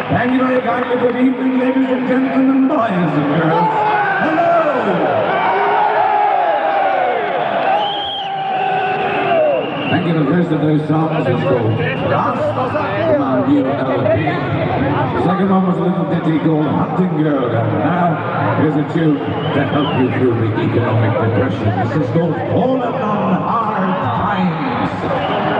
Thank you very kindly. Good evening, ladies and gentlemen, boys and girls. Hello! Thank you. The first of those songs is called Rasta ULP. The second one was a little ditty called Hunting Girl. And now, here's a tune to help you through the economic depression. This is called Falling on Hard Times.